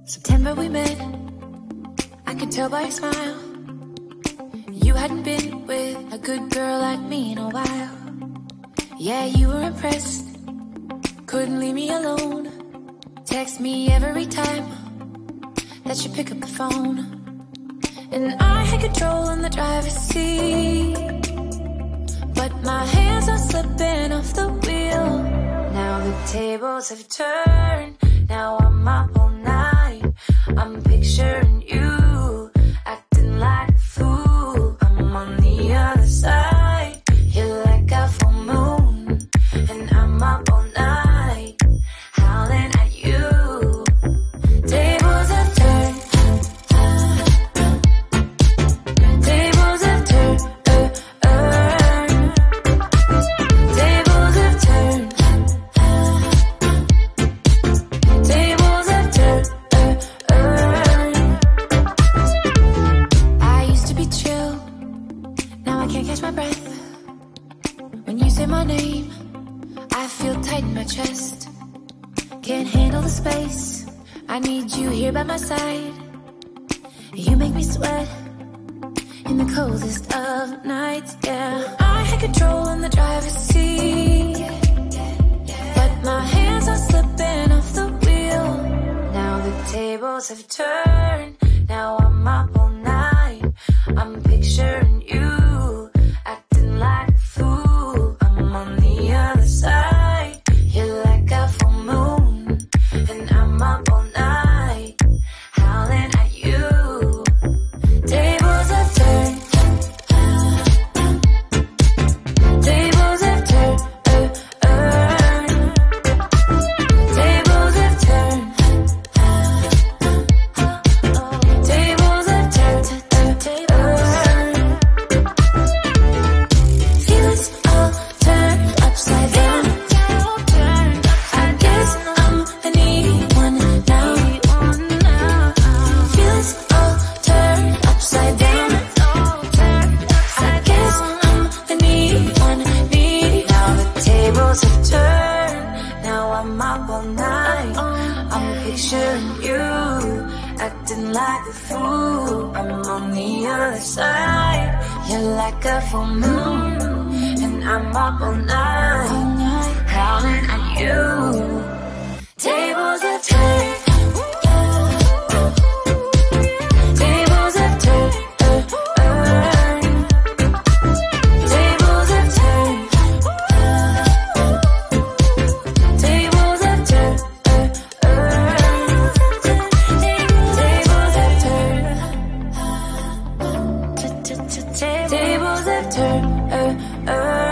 September we met, I could tell by your smile. You hadn't been with a good girl like me in a while. Yeah, you were impressed, couldn't leave me alone. Text me every time that you pick up the phone. And I had control in the driver's seat, but my hands are slipping off the wheel. Now the tables have turned, now I'm up all night. I'm picturing you, acting like a fool. I'm on the other side, you're like a full moon. And I'm up all night, howling at you. Tables have turned, tables have turned, tables have turned, tables have turned. I used to be chill, now I can't catch my breath. When you say my name, I feel tight in my chest. Can't handle the space, I need you here by my side. You make me sweat in the coldest of nights, yeah. I had control in the driver's seat, but my hands are slipping off the wheel. Now the tables have turned, now I'm up all night. I'm picturing you, acting like a fool. I'm on the other side, you're like a full moon. And I'm up all night, howling at you. Tables have turned, tables have turned, tables have turned, tables have turned, feelings all turned upside down. I guess I'm the needy one now. Feelings all turned upside down. I guess I'm the needy one, needy. Now the tables have turned, now I'm up all night. I'm picturing you, acting like a fool. I'm on the other side, you're like a full moon. And I'm up all night, howling at you. Tables have turned, tables have turned, tables have turned, tables have turned, tables have turned, tables have turned.